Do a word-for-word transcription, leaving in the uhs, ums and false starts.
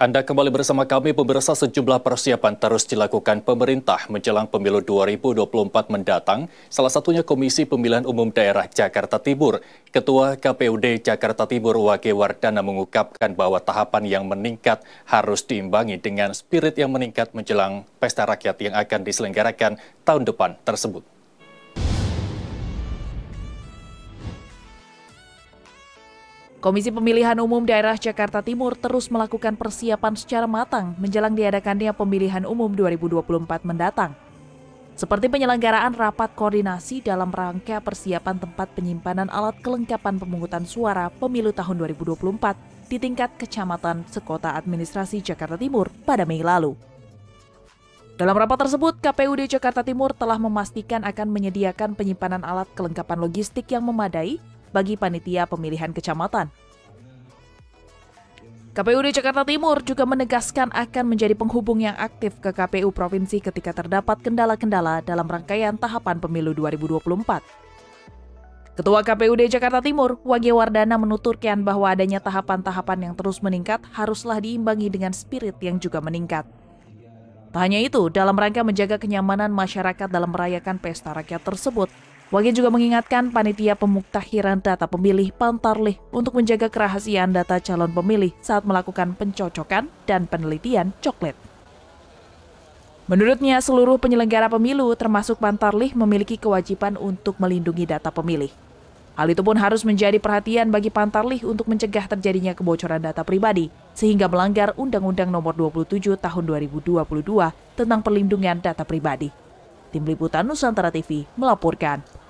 Anda kembali bersama kami, pemirsa. Sejumlah persiapan terus dilakukan pemerintah menjelang pemilu dua ribu dua puluh empat mendatang, salah satunya Komisi Pemilihan Umum Daerah Jakarta Timur. Ketua K P U D Jakarta Timur, Wage Wardana, mengungkapkan bahwa tahapan yang meningkat harus diimbangi dengan spirit yang meningkat menjelang pesta rakyat yang akan diselenggarakan tahun depan tersebut. Komisi Pemilihan Umum Daerah Jakarta Timur terus melakukan persiapan secara matang menjelang diadakannya pemilihan umum dua ribu dua puluh empat mendatang. Seperti penyelenggaraan rapat koordinasi dalam rangka persiapan tempat penyimpanan alat kelengkapan pemungutan suara pemilu tahun dua ribu dua puluh empat di tingkat kecamatan sekota administrasi Jakarta Timur pada Mei lalu. Dalam rapat tersebut, K P U D Jakarta Timur telah memastikan akan menyediakan penyimpanan alat kelengkapan logistik yang memadai bagi panitia pemilihan kecamatan. K P U D Jakarta Timur juga menegaskan akan menjadi penghubung yang aktif ke K P U Provinsi ketika terdapat kendala-kendala dalam rangkaian tahapan pemilu dua ribu dua puluh empat. Ketua K P U D Jakarta Timur, Wage Wardana, menuturkan bahwa adanya tahapan-tahapan yang terus meningkat haruslah diimbangi dengan spirit yang juga meningkat. Tak hanya itu, dalam rangka menjaga kenyamanan masyarakat dalam merayakan pesta rakyat tersebut, Wage juga mengingatkan panitia pemuktahiran data pemilih Pantarlih untuk menjaga kerahasiaan data calon pemilih saat melakukan pencocokan dan penelitian coklat. Menurutnya, seluruh penyelenggara pemilu termasuk Pantarlih memiliki kewajiban untuk melindungi data pemilih. Hal itu pun harus menjadi perhatian bagi Pantarlih untuk mencegah terjadinya kebocoran data pribadi sehingga melanggar Undang-Undang Nomor dua puluh tujuh Tahun dua ribu dua puluh dua tentang perlindungan data pribadi. Tim Liputan Nusantara T V melaporkan.